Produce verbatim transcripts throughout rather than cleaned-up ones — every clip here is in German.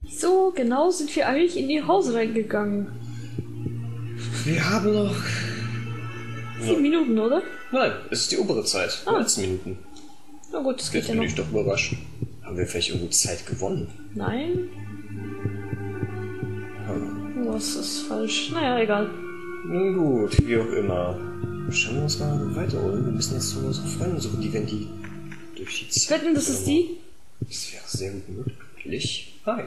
So genau sind wir eigentlich in ihr Haus reingegangen. Wir haben noch... Sieben Ja. Minuten, oder? Nein, es ist die obere Zeit. Ah. neunzehn Minuten. Na gut, das geht Jetzt ja bin noch. ich doch überrascht. Haben wir vielleicht irgendwo Zeit gewonnen? Nein. Hm. Was ist falsch? Naja, egal. Nun gut, wie auch immer. Schauen wir uns mal weiterholen. Wir müssen jetzt so unsere Freunde suchen, die wenn die durch die Zeit... Wetten, das ist die? Das wäre sehr gut möglich. Hi.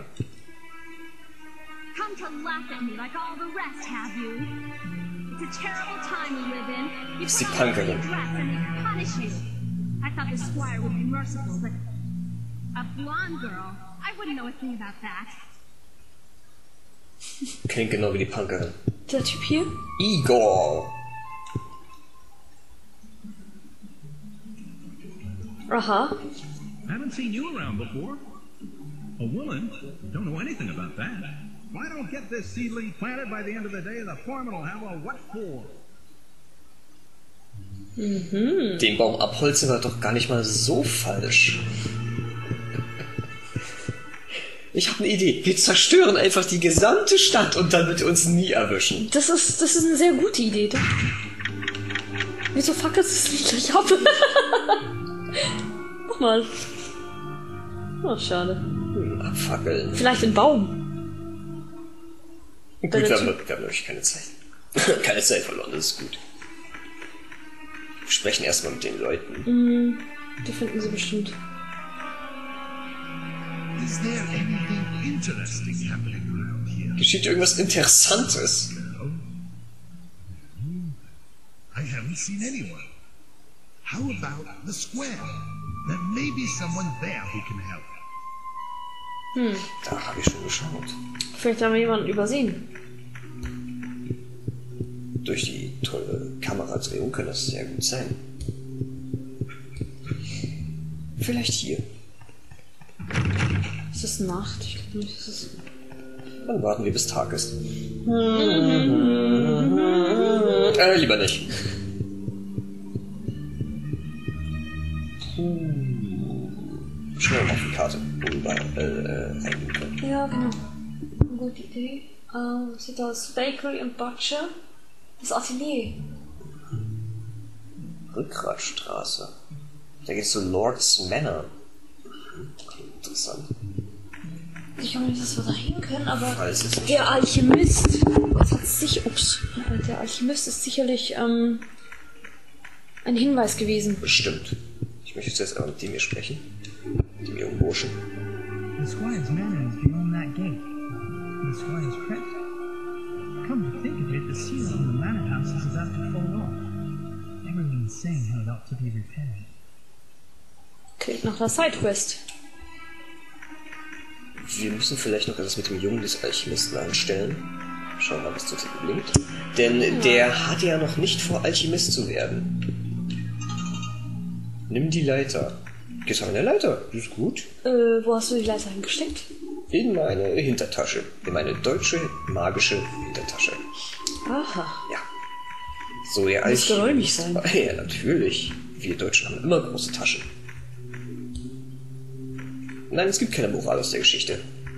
Come to laugh at me like all the rest, have you? It's a terrible time we live in. You Ist die put on a Punkerin. pretty dress and they punish you. I thought the squire would be merciful, but a blonde girl, I wouldn't know a thing about that. Klingt genau wie die Punkerin. Der Typ hier? Igor. Aha. Haven't seen you around before. A woman? Don't know anything about that. If I don't get this seedling planted by the end of the day, the foreman will have a what for? Mhm. Den Baum abholzen war doch gar nicht mal so falsch. Ich habe eine Idee. Wir zerstören einfach die gesamte Stadt und dann wird er uns nie erwischen. Das ist, das ist eine sehr gute Idee. Doch. Wieso fackelt es nicht gleich ab? Guck mal. Oh, schade. Hm, abfackeln. Vielleicht ein Baum. Gut, wir haben, wir haben natürlich keine Zeit. keine Zeit verloren, das ist gut. Wir sprechen erstmal mit den Leuten. Mhm. Die finden sie bestimmt. Is there anything interesting happening around here? Geschieht irgendwas Interessantes? No. I haven't seen anyone. How about the square? There may be someone there who can help. Hm. Da habe ich schon geschaut. Vielleicht haben wir jemanden übersehen. Durch die tolle Kameradrehung kann das sehr gut sein. Vielleicht hier. Ist das Nacht? Ich glaube nicht, das ist... Dann warten wir bis Tag ist. Äh, lieber nicht. Schnell auf die Karte, wo wir überall äh, reingehen können. Ja, genau. Eine gute Idee. Ähm, sieht aus Bakery und Butcher. Das Atelier. Rückgratstraße. Da geht's zu Lord's Manor. Mhm, klingt interessant. Ich glaube nicht, dass wir da hin können, aber Falls es nicht der Alchemist, das hat sich, ups, der Alchemist ist sicherlich ähm, ein Hinweis gewesen. Bestimmt. Ich möchte zuerst einmal mit dem hier sprechen. Mit dem jungen Burschen. The squire's manor is beyond that gate. The squire's crypt. Come to think of it, the seal on the manor house is about to fall off. Everyone's saying how it ought to be repaired. Klingt nach einer Sidequest. Wir müssen vielleicht noch etwas mit dem Jungen des Alchemisten anstellen. Schauen wir mal, was zurzeit gelingt. Denn ja. der hat ja noch nicht vor, Alchemist zu werden. Nimm die Leiter. Gehst du an der Leiter? Das ist gut. Äh, wo hast du die Leiter hingesteckt? In meine Hintertasche. In meine deutsche, magische Hintertasche. Aha. Ja. So, der Muss geräumig sein. Ja, natürlich. Wir Deutschen haben immer große Taschen. Nein, es gibt keine Moral aus der Geschichte.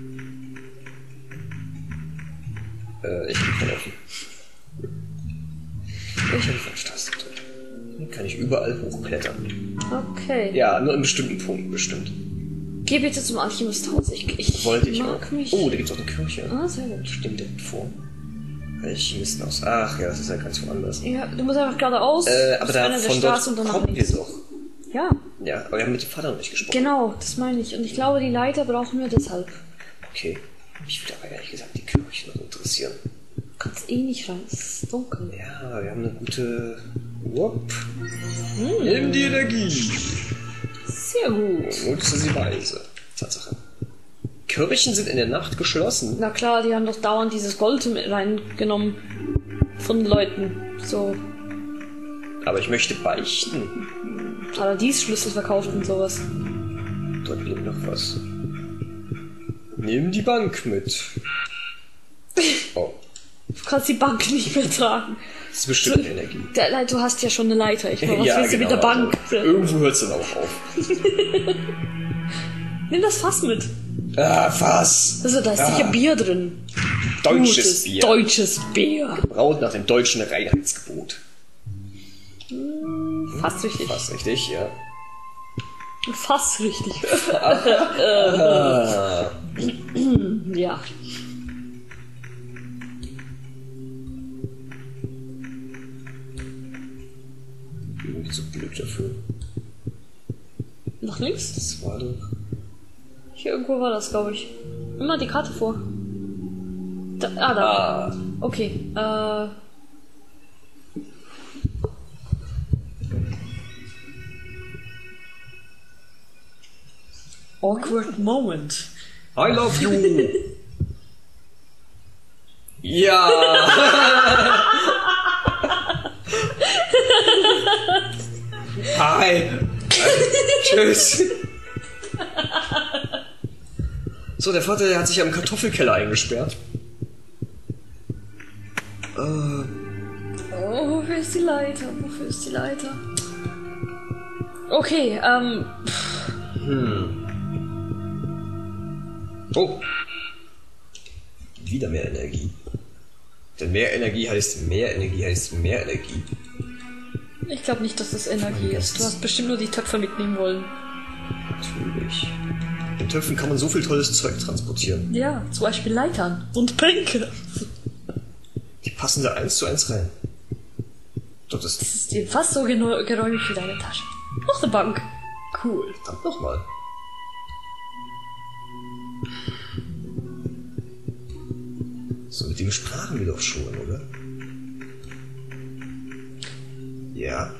Äh, ich bin verlaufen. Ich habe die falsche Taste gedrückt. Dann kann ich überall hochklettern. Okay. Ja, nur in bestimmten Punkten bestimmt. Geh bitte zum Alchemisthaus. Ich, ich Wollte ich mag auch. mich. Oh, da gibt's auch eine Kirche. Ah, sehr gut. Stimmt direkt vor. Alchemistenhaus. Ach ja, das ist ja ganz woanders. Ja, du musst einfach geradeaus. Äh, aber bis da einer der von dort Straße und danach kommen wir links. doch. Ja, Ja, aber wir haben mit dem Vater noch nicht gesprochen. genau, das meine ich. Und ich glaube, die Leiter brauchen wir deshalb. Okay. Mich würde aber ehrlich gesagt die Kirche noch interessieren. Du kannst eh nicht rein, es ist dunkel. Ja, wir haben eine gute... Wupp. Hm. Nimm die Energie. Sehr gut. Nutze sie weise. Tatsache. Kirchen sind in der Nacht geschlossen. Na klar, die haben doch dauernd dieses Gold mit reingenommen von Leuten. So Aber ich möchte beichten. Paradiesschlüssel verkauft und sowas. Dort liegt noch was. Nimm die Bank mit. Oh, Du kannst die Bank nicht mehr tragen. das ist bestimmt so, Energie. Der, du hast ja schon eine Leiter. Ich meine, was Ja, willst du genau, mit der Bank? Also, irgendwo hört es dann auch auf. Nimm das Fass mit. Ah, Fass. Also, da ist Ah. sicher Bier drin. Deutsches Gutes Bier. Deutsches Bier. Braut nach dem deutschen Reinheitsgebot. Fast richtig. Fast richtig, ja. Fast richtig. Ah. Ja. Irgendwie so blöd dafür. Nach links? Das war doch... Hier irgendwo war das, glaube ich. Immer die Karte vor. Da, ah, da. Ah. Okay. Äh. Awkward moment. I love you. Ja. Hi. Tschüss. So, der Vater, der hat sich ja im Kartoffelkeller eingesperrt. Äh, Oh, wofür ist die Leiter? Wofür ist die Leiter? Okay, ähm. oh. Wieder mehr Energie. Denn mehr Energie heißt mehr Energie heißt mehr Energie. Ich glaube nicht, dass das Energie ist. Du hast bestimmt nur die Töpfe mitnehmen wollen. Natürlich. In Töpfen kann man so viel tolles Zeug transportieren. Ja, zum Beispiel Leitern und Bänke. Die passen da eins zu eins rein. Doch, das Das ist dir fast so geno- geräumig wie deine Tasche. Noch eine Bank. Cool. verdammt nochmal. So, mit dem sprachen wir doch schon, oder? Ja.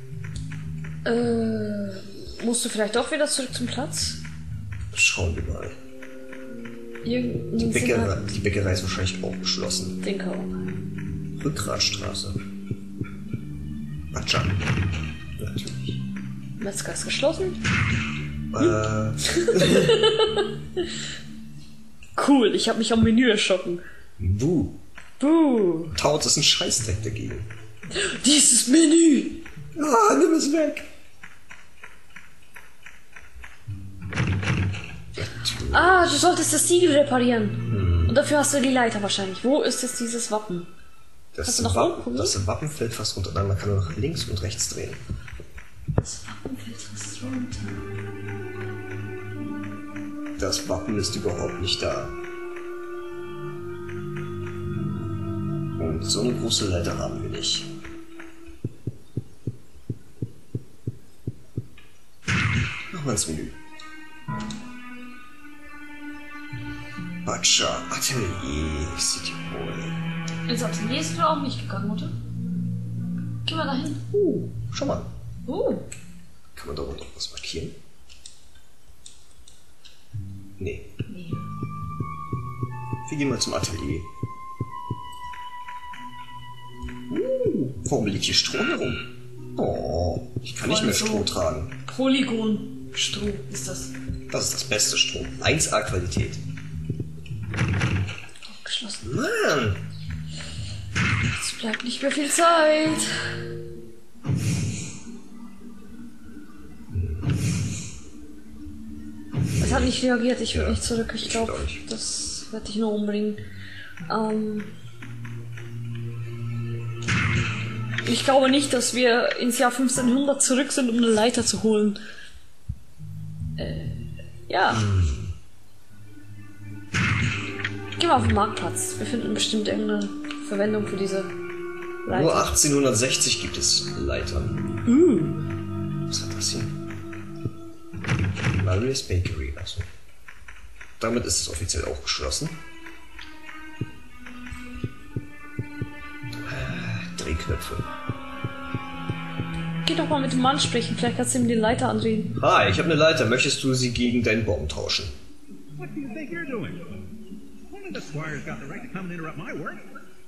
Äh, musst du vielleicht doch wieder zurück zum Platz? Schauen wir mal. Die Irgendeinen Bäckerei, die Bäckerei ist wahrscheinlich auch geschlossen. Denke auch. Rückgratstraße. Batscha. Natürlich. Metzger ist geschlossen. Äh, Cool, ich habe mich am Menü erschrocken. buh. Buh. Taut ist ein Scheißdreck dagegen. Dieses Menü. Ah, nimm es weg. Ah, du solltest das Siegel reparieren. Und dafür hast du die Leiter wahrscheinlich. Wo ist jetzt dieses Wappen? Das, Hast du noch Wappen, unten? das Wappen fällt fast runter. Dann man kann nur nach links und rechts drehen. Das Wappen fällt fast runter. Das Wappen ist überhaupt nicht da. Und so eine große Leiter haben wir nicht. Nochmal ins Menü. Batscha, Atelier, City Hall. Ins Atelier ist du auch nicht gegangen, oder? Geh mal dahin. Uh, schau mal. Oh. Kann man da unten noch was markieren? Nee. Nee. Wir gehen mal zum Atelier. Uh, warum liegt hier Stroh herum? Oh, ich kann nicht mehr Voll so. Stroh tragen. Polygon-Stroh ist das. Das ist das beste Stroh. eins A Qualität. Geschlossen. Mann! Es bleibt nicht mehr viel Zeit. Es hat nicht reagiert, ich will Ja, nicht zurück. Ich ich glaube, will auch nicht. das werde ich nur umbringen. Ähm ich glaube nicht, dass wir ins Jahr fünfzehnhundert zurück sind, um eine Leiter zu holen. Äh, ja. Geh mal auf den Marktplatz. Wir finden bestimmt irgendeine Verwendung für diese Leiter. Nur achtzehnhundertsechzig gibt es Leitern. Uh. Was hat das hier? Maria's Bakery, also. Damit ist es offiziell auch geschlossen. Äh, Drehknöpfe. Geh doch mal mit dem Mann sprechen, vielleicht kannst du ihm die Leiter andrehen. Hi, ich habe eine Leiter. Möchtest du sie gegen deinen Baum tauschen? What do you think you're doing? Only the squire's got the right to come and interrupt my work.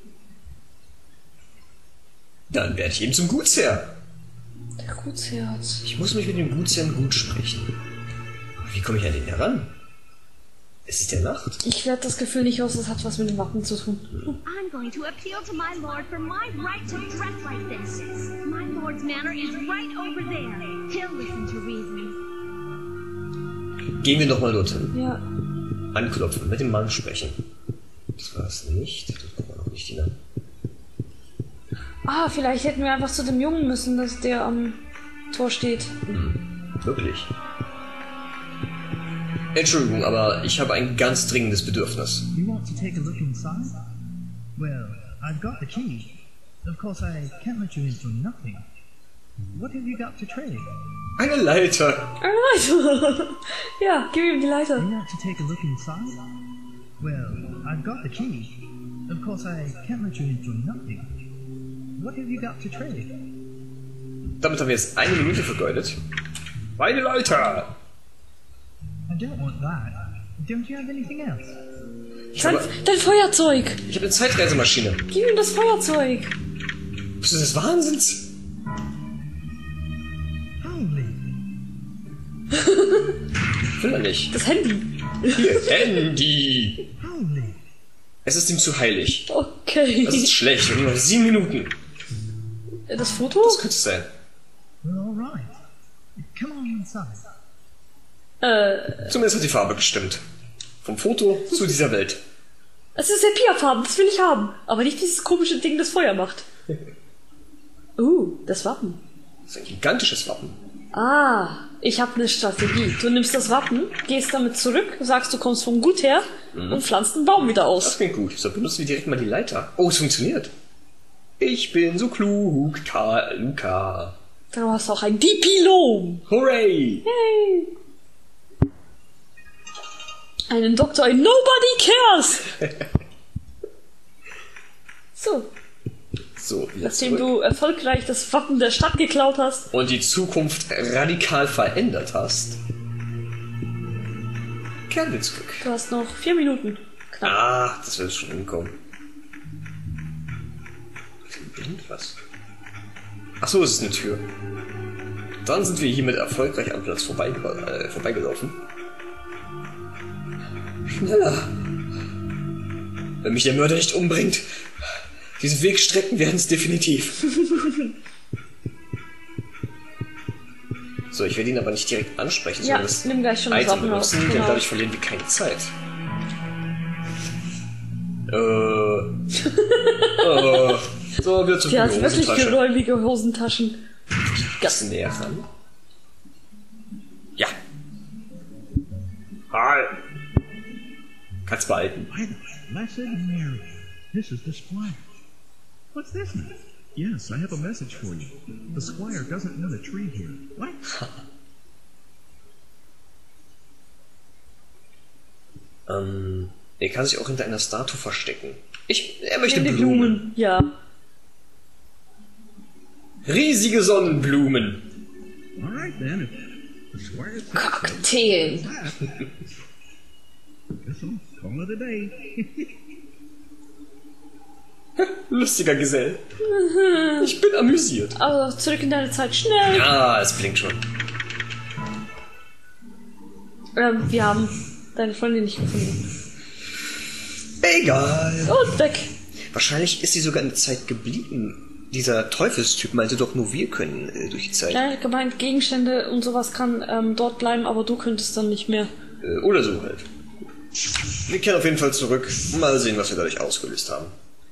Dann werde ich eben zum Gutsherr. Der Gutsherz. Ich muss mich mit dem Gutsherrn gut sprechen. Aber wie komme ich an den heran? Es ist ja Nacht. Ich werde das Gefühl nicht los, das hat was mit dem Wappen zu tun. I'm going to appeal to my lord for my right to dress like this. My lord's manor is right over there. He'll listen to reason. Gehen wir nochmal dorthin. Ja. Anklopfen, mit dem Mann sprechen. Das war es nicht. Das war noch nicht hinein. Ah, vielleicht hätten wir einfach zu dem Jungen müssen, dass der am Tor steht. Hm, wirklich. Entschuldigung, aber ich habe ein ganz dringendes Bedürfnis. You want to take a look inside? Well, I've got the key. Of course, I can't let you in for nothing. What have you got to trade? Eine Leiter. Eine Leiter. Ja, gib ihm die Leiter. You want to take a look inside? Well, I've got the key. Of course, I can't let you in for nothing. What have you got to trade? Damit haben wir jetzt eine Minute vergeudet. Eine Leiter. I don't want that. Don't you have anything else? Dein, dein Feuerzeug. Ich habe eine Zeitreisemaschine. Gib ihm das Feuerzeug. Bist du des Wahnsinns? Holy. Will er nicht. Das Handy. Hier, Handy. Holy. Es ist ihm zu heilig. Okay. Das ist schlecht. Wir haben noch sieben Minuten. Das Foto? Das könnte es sein. Well, all right. Come on inside. Äh, Zumindest hat die Farbe gestimmt. Vom Foto zu dieser Welt. es ist Sepia-Farben, das will ich haben. Aber nicht dieses komische Ding, das Feuer macht. Uh, das Wappen. Das ist ein gigantisches Wappen. Ah, ich habe eine Strategie. Du nimmst das Wappen, gehst damit zurück, sagst, du kommst vom Gut her Mhm. und pflanzt den Baum wieder Das aus. klingt gut. So, benutzen wir direkt mal die Leiter. Oh, es funktioniert. Ich bin so klug, Ka Luca. Du hast auch ein Diplom. Hooray! Yay. Einen Doktor in Nobody Cares. So, So, wieder nachdem zurück. du erfolgreich das Wappen der Stadt geklaut hast. Und die Zukunft radikal verändert hast, kehren wir zurück. Du hast noch vier Minuten. Knapp. Ach, das wird schon hinkommen. Was? Ach so, es ist eine Tür. Dann sind wir hiermit erfolgreich am Platz vorbei, äh, vorbeigelaufen. Schneller! Wenn mich der Mörder nicht umbringt, diese Wegstrecken werden es definitiv. So, ich werde ihn aber nicht direkt ansprechen, Ja, sondern das nimm gleich schon das Item Wappen raus. benutzen, denn Genau. dadurch verlieren wir keine Zeit. Äh. äh. So, wieder zurück Der in hat die wirklich Hosentasche. geräumige Hosentaschen. Ganz näher ran. Ja. Hi. Kannst behalten. By the blessed Mary, this is the Squire. What's this now? Yes, I have a message for you. The Squire doesn't want a tree here. What? ähm, er kann sich auch hinter einer Statue verstecken. Ich, er möchte In die Blumen. Blumen. Ja. Riesige Sonnenblumen. All right then. If the Squire says so. Kakteen. Guess I'll call it a day. Lustiger Gesell. Ich bin amüsiert. Also zurück in deine Zeit. Schnell. Ah, es blinkt schon. Ähm, wir haben deine Freundin nicht gefunden. Egal. Und weg. Wahrscheinlich ist sie sogar in der Zeit geblieben. Dieser Teufelstyp meinte doch, nur wir können äh, durch die Zeit. Er hat gemeint, Gegenstände und sowas kann ähm, dort bleiben, aber du könntest dann nicht mehr. Äh, oder so halt. Wir kehren auf jeden Fall zurück. Mal sehen, was wir dadurch ausgelöst haben.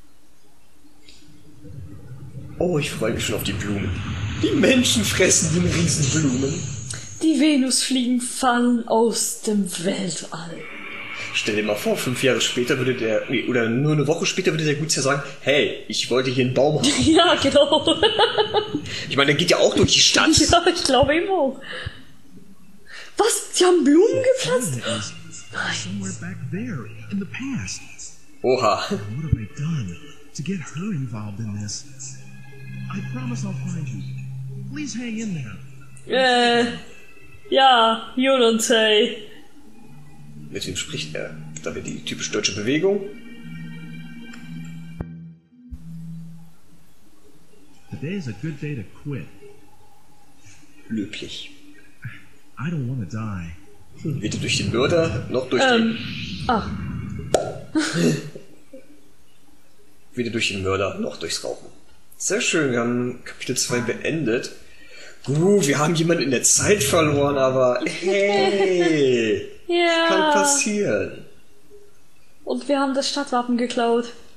Oh, ich freue mich schon auf die Blumen. Die Menschen fressen die Riesenblumen. Die Venusfliegen fallen aus dem Weltall. Stell dir mal vor, fünf Jahre später würde der, nee, oder nur eine Woche später würde der Gutsherr sagen, hey, ich wollte hier einen Baum haben. Ja, genau. Ich meine, der geht ja auch durch die Stadt. Ja, ich glaube eben auch. Was? Sie haben Blumen gepflanzt? It is somewhere back there in the past. Oha. What have I done to get her involved in this? I promise I'll find you. Please hang in there. Äh, ja, you don't say. Mit wem spricht er? Da wäre die typisch deutsche Bewegung. Today's a good day to quit. Löblich. I don't want to die. Weder durch den Mörder, noch durch Ähm, ach, den... Weder durch den Mörder, noch durchs Rauchen. Sehr schön, wir haben Kapitel zwei beendet. Gut, wir haben jemanden in der Zeit verloren, aber hey, Ja. kann passieren. Und wir haben das Stadtwappen geklaut.